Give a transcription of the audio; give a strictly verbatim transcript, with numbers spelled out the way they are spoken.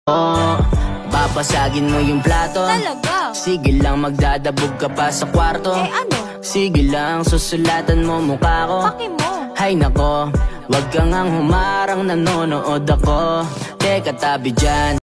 Babasagin mo yung plato. Talaga? Sige lang, magdadabog ka pa sa kwarto. Eh ano? Sige lang, susulatan mo mukha ko. Paki mo. Hay nako, wag kang ang humarang, nanonood ako. Teka tabi dyan.